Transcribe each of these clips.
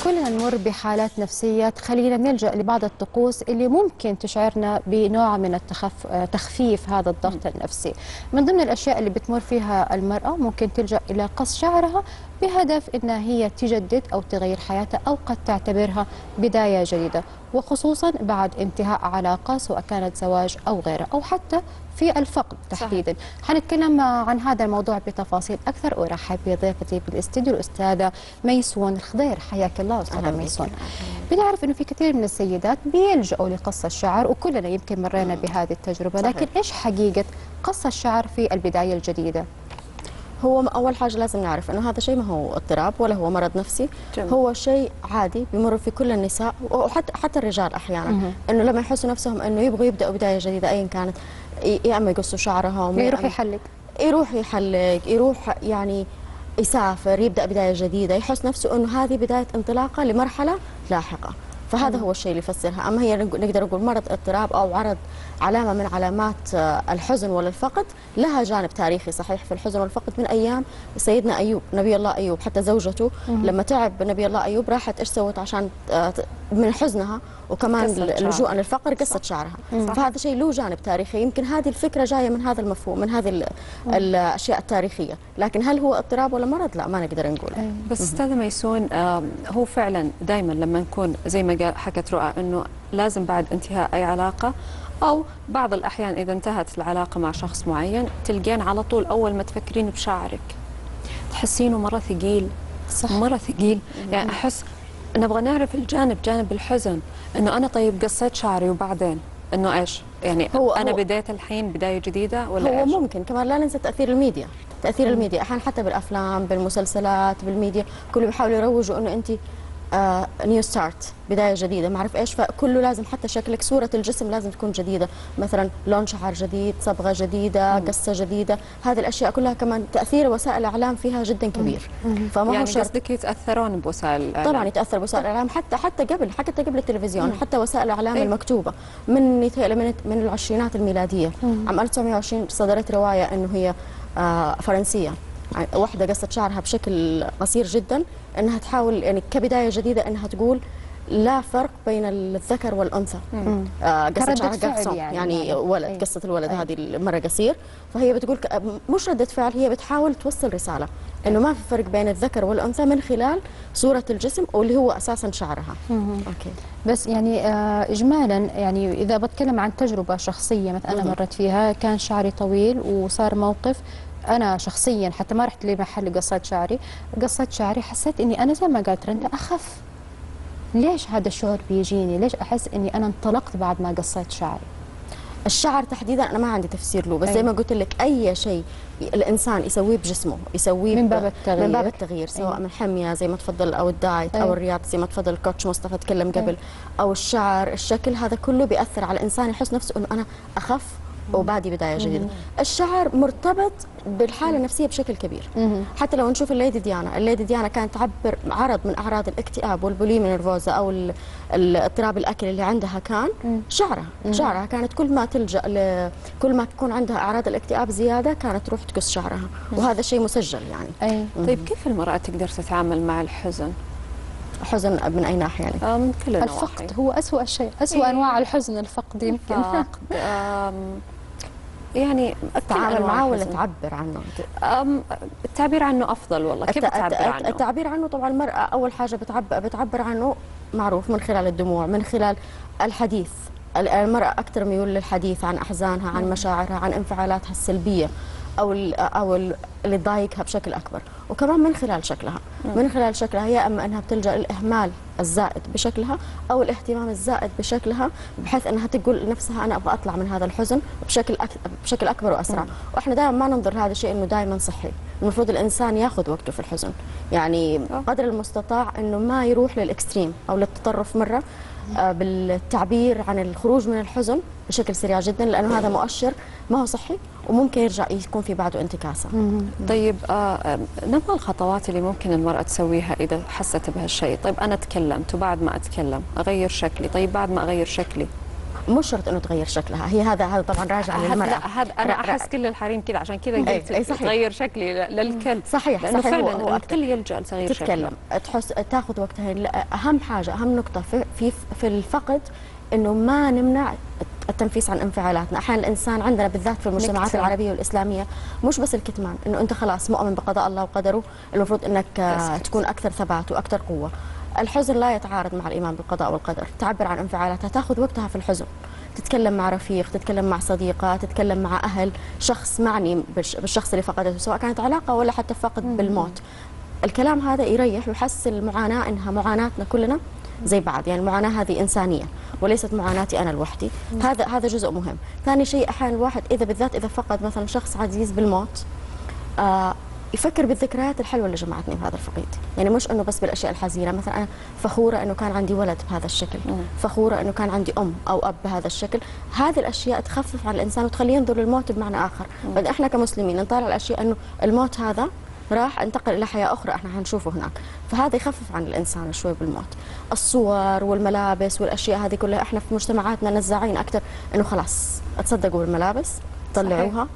كلنا نمر بحالات نفسية تخلينا نلجأ لبعض الطقوس اللي ممكن تشعرنا بنوع من تخفيف هذا الضغط النفسي. من ضمن الأشياء اللي بتمر فيها المرأة ممكن تلجأ إلى قص شعرها بهدف أنها هي تجدد أو تغير حياتها، أو قد تعتبرها بداية جديدة، وخصوصا بعد انتهاء علاقة سواء كانت زواج أو غيره، أو حتى في الفقد تحديدا. حنتكلم عن هذا الموضوع بتفاصيل أكثر، وأرحب بضيفتي بالاستديو الأستاذة ميسون الخضير. حياك الله أستاذة ميسون. بنعرف أنه في كثير من السيدات بيلجأوا لقص الشعر، وكلنا يمكن مرينا بهذه التجربة، لكن إيش حقيقة قص الشعر في البداية الجديدة؟ هو أول حاجة لازم نعرف أنه هذا شيء ما هو اضطراب ولا هو مرض نفسي. جميل. هو شيء عادي بيمر في كل النساء وحتى الرجال أحيانا، أنه لما يحسوا نفسهم أنه يبغوا يبدأوا بداية جديدة أيا كانت، يا أما يقصوا شعرهم، يروح يحلق، يروح يعني يسافر، يبدأ بداية جديدة، يحس نفسه أنه هذه بداية انطلاقة لمرحلة لاحقة. فهذا هو الشيء اللي يفسرها. أما هي نقدر نقول مرض اضطراب أو عرض علامة من علامات الحزن ولا الفقد، لها جانب تاريخي صحيح في الحزن والفقد من أيام سيدنا أيوب، نبي الله أيوب. حتى زوجته لما تعب نبي الله أيوب راحت إيش سوت عشان من حزنها وكمان لجوءا للفقر قصت شعرها. فهذا شيء له جانب تاريخي، يمكن هذه الفكرة جاية من هذا المفهوم، من هذه الأشياء التاريخية. لكن هل هو اضطراب ولا مرض؟ لا، ما نقدر نقول. بس أستاذة ميسون، هو فعلا دائما لما نكون زي ما حكت رؤى أنه لازم بعد انتهاء أي علاقة، أو بعض الأحيان إذا انتهت العلاقة مع شخص معين تلقين على طول أول ما تفكرين بشعرك تحسينه مرة ثقيل. صح، مرة ثقيل. يعني أحس نبغى نعرف جانب الحزن، إنه أنا طيب قصيت شعري وبعدين إنه إيش؟ يعني أنا بديت الحين بداية جديدة ولا هو إيش؟ ممكن كمان لا ننسى تأثير الميديا. تأثير الميديا أحيانا حتى بالأفلام، بالمسلسلات، بالميديا، كله بيحاولوا يروجوا إنه أنت نيو ستارت، بدايه جديده، ما اعرف ايش. فكله لازم حتى شكلك، صوره الجسم لازم تكون جديده، مثلا لون شعر جديد، صبغه جديده، قصه جديده. هذه الاشياء كلها كمان تاثير وسائل الاعلام فيها جدا كبير. فما يعني هو قصدك يتاثرون بوسائل الاعلام؟ طبعا يتاثر بوسائل الاعلام، حتى قبل التلفزيون، حتى وسائل الاعلام المكتوبه من العشرينات الميلاديه. عام 1920 صدرت روايه انه هي فرنسيه، واحدة قصت شعرها بشكل قصير جدا، انها تحاول يعني كبداية جديدة انها تقول لا فرق بين الذكر والانثى. قصت شعرها قصة يعني ولد، قصة الولد هذه مرة قصير. فهي بتقول مش ردة فعل، هي بتحاول توصل رسالة انه ما في فرق بين الذكر والانثى من خلال صورة الجسم واللي هو اساسا شعرها. اوكي. بس يعني اجمالا، يعني اذا بتكلم عن تجربة شخصية مثلا انا مرت فيها، كان شعري طويل وصار موقف أنا شخصيا حتى ما رحت لمحل قصت شعري، حسيت إني أنا زي ما قالت رندا أخف. ليش هذا الشعور بيجيني؟ ليش أحس إني أنا انطلقت بعد ما قصيت شعري؟ الشعر تحديدا أنا ما عندي تفسير له، بس زي ما قلت لك أي شيء الإنسان يسويه بجسمه، يسويه من باب التغيير، سواء من حمية زي ما تفضل، أو الدايت، أو الرياضة زي ما تفضل الكوتش مصطفى تكلم قبل، أو الشعر، الشكل، هذا كله بيأثر على الإنسان، يحس نفسه إنه أنا أخف وبعدي بداية جديدة. الشعر مرتبط بالحالة النفسية بشكل كبير. حتى لو نشوف الليدي ديانا كانت تعبر عرض من أعراض الاكتئاب والبوليميا نيرفوزا أو اضطراب الأكل اللي عندها، كان شعرها كانت كل ما تكون عندها أعراض الاكتئاب زيادة كانت تروح تقص شعرها، وهذا شيء مسجل يعني. طيب كيف المرأة تقدر تتعامل مع الحزن؟ حزن من أي ناحية يعني؟ من كل النواحي. الفقد هو أسوأ شيء، أسوأ أنواع الحزن الفقد يمكن. يعني التعامل معه ولا تعبر عنه؟ التعبير عنه أفضل والله. كيف تعبر عنه؟ التعبير عنه طبعا المرأة أول حاجة بتعبر عنه معروف من خلال الدموع، من خلال الحديث. المرأة أكثر ميول للحديث عن أحزانها، عن مشاعرها، عن انفعالاتها السلبية أو اللي تضايقها بشكل أكبر. وكمان من خلال شكلها يا أما أنها بتلجأ للإهمال الزائد بشكلها أو الاهتمام الزائد بشكلها، بحيث أنها تقول لنفسها أنا أبغى أطلع من هذا الحزن بشكل أكبر وأسرع. وإحنا دائما ما ننظر هذا الشيء إنه دائما صحي. المفروض الإنسان ياخذ وقته في الحزن، يعني قدر المستطاع إنه ما يروح للإكستريم أو للتطرف مرة بالتعبير عن الخروج من الحزن بشكل سريع جدا، لأنه هذا مؤشر ما هو صحي وممكن يرجع يكون في بعده انتكاسة. طيب نبغى الخطوات اللي ممكن المرأة تسويها إذا حست بهالشيء. طيب أنا تكلمت وبعد ما أتكلم أغير شكلي، طيب بعد ما أغير شكلي مش شرط انه تغير شكلها، هي هذا طبعا راجع للمراه. لا هذا انا احس كل الحريم كذا، عشان كذا قلت تغير شكلي للكل. صحيح، لانه صحيح، فعلا الكل يلجا لتغيير شكله. تتكلم تحس تاخذ وقتها. اهم حاجه، اهم نقطه في الفقد انه ما نمنع التنفيس عن انفعالاتنا. احيانا الانسان عندنا بالذات في المجتمعات العربيه والاسلاميه مش بس الكتمان، انه انت خلاص مؤمن بقضاء الله وقدره، المفروض انك تكون اكثر ثبات واكثر قوه. الحزن لا يتعارض مع الايمان بالقضاء والقدر، تعبر عن انفعالاتها، تاخذ وقتها في الحزن، تتكلم مع رفيق، تتكلم مع صديقه، تتكلم مع اهل، شخص معني بالشخص اللي فقدته، سواء كانت علاقه ولا حتى فقد بالموت. الكلام هذا يريح ويحس المعاناه انها معاناتنا كلنا زي بعض، يعني المعاناه هذه انسانيه وليست معاناتي انا لوحدي. هذا جزء مهم. ثاني شيء، احيانا الواحد بالذات اذا فقد مثلا شخص عزيز بالموت، يفكر بالذكريات الحلوه اللي جمعتني بهذا الفقيد، يعني مش انه بس بالاشياء الحزينه. مثلا انا فخوره انه كان عندي ولد بهذا الشكل، فخوره انه كان عندي ام او اب بهذا الشكل. هذه الاشياء تخفف عن الانسان وتخليه ينظر للموت بمعنى اخر. بعد احنا كمسلمين نطالع الاشياء انه الموت هذا راح انتقل الى حياه اخرى احنا حنشوفه هناك، فهذا يخفف عن الانسان شوي بالموت. الصور والملابس والاشياء هذه كلها، احنا في مجتمعاتنا نزاعين اكثر انه خلاص تصدقوا بالملابس، طلعوها،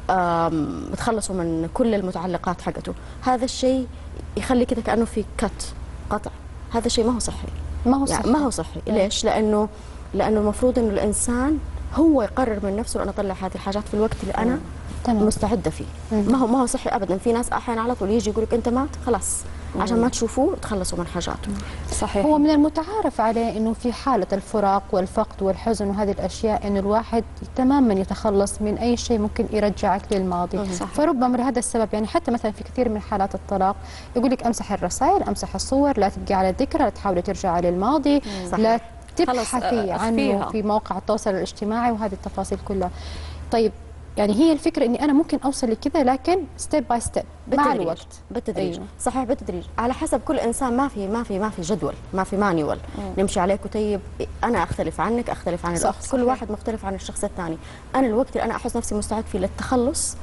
تخلصوا من كل المتعلقات حقته. هذا الشيء يخلي كده كانه في قطع. هذا الشيء ما هو صحي، يعني ما هو صحي. ليش؟ لانه المفروض انه الانسان هو يقرر من نفسه أن أطلع هذه الحاجات في الوقت اللي أنا مستعدة فيه. ما هو صحي أبدا. في ناس أحيانا على طول يجي يقول لك أنت مات خلاص عشان ما تشوفوه تخلصوا من حاجاته. صحيح. هو من المتعارف عليه انه في حاله الفراق والفقد والحزن وهذه الاشياء انه الواحد تماما يتخلص من اي شيء ممكن يرجعك للماضي. فربما لهذا السبب يعني حتى مثلا في كثير من حالات الطلاق يقول لك امسح الرسائل، امسح الصور، لا تبقي على الذكرى، لا تحاولي ترجعي للماضي، لا تبحثي عنه في موقع التواصل الاجتماعي وهذه التفاصيل كلها. طيب يعني هي الفكرة اني انا ممكن اوصل لكذا لكن ستيب باي ستيب مع الوقت بالتدريج. أيوه. صحيح بالتدريج على حسب كل انسان. ما في جدول، ما في مانيوال نمشي عليه كتيب. انا اختلف عنك، اختلف عن الاخر، كل واحد مختلف عن الشخص الثاني. انا الوقت اللي انا احس نفسي مستعد فيه للتخلص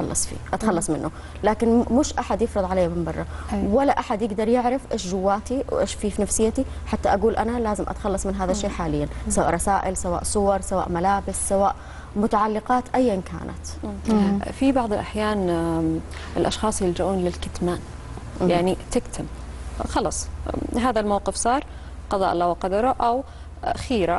اتخلص منه، لكن مش احد يفرض علي من برا. ولا احد يقدر يعرف ايش جواتي وايش في نفسيتي حتى اقول انا لازم اتخلص من هذا الشيء حاليا، سواء رسائل، سواء صور، سواء ملابس، سواء متعلقات ايا كانت. في بعض الاحيان الاشخاص يلجؤون للكتمان، يعني تكتم خلص هذا الموقف صار قضاء الله وقدره، او خيره،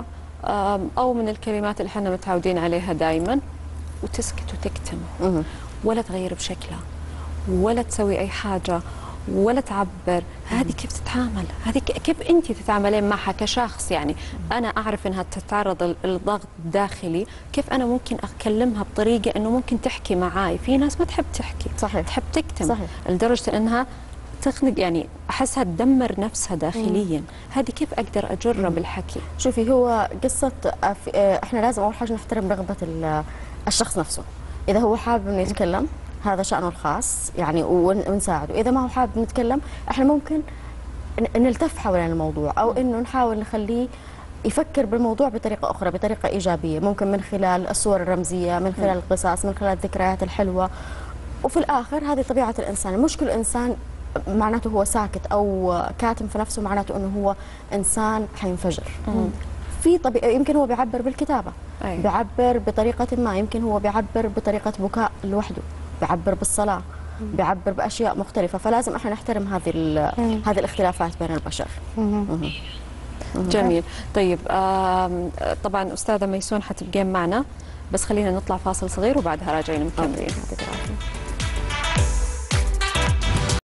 او من الكلمات اللي احنا متعودين عليها دائما، وتسكت وتكتم ولا تغير بشكلها ولا تسوي اي حاجه ولا تعبر. هذه كيف تتعامل؟ هذه كيف انت تتعاملين معها كشخص؟ يعني انا اعرف انها تتعرض لضغط داخلي، كيف انا ممكن اكلمها بطريقه انه ممكن تحكي معاي؟ في ناس ما تحب تحكي، صحيح، تحب تكتم، صحيح، لدرجه انها تخنق، يعني احسها تدمر نفسها داخليا. هذه كيف اقدر اجرها بالحكي؟ شوفي، هو قصه احنا لازم اول حاجه نحترم رغبه الشخص نفسه. اذا هو حابب انه يتكلم هذا شأنه الخاص يعني، ونساعده. إذا ما هو حابب نتكلم احنا ممكن نلتف حوالين الموضوع، أو إنه نحاول نخليه يفكر بالموضوع بطريقة أخرى، بطريقة إيجابية، ممكن من خلال الصور الرمزية، من خلال القصص، من خلال الذكريات الحلوة. وفي الآخر هذه طبيعة الإنسان. مش كل إنسان معناته هو ساكت أو كاتم في نفسه معناته إنه هو إنسان حينفجر. في يمكن هو بيعبر بالكتابة، بيعبر بطريقة ما، يمكن هو بيعبر بطريقة بكاء لوحده، بيعبر بالصلاة، بيعبر بأشياء مختلفة. فلازم احنا نحترم هذه الاختلافات بين البشر. جميل. طيب طبعا أستاذة ميسون حتبقين معنا، بس خلينا نطلع فاصل صغير وبعدها راجعين مكملين.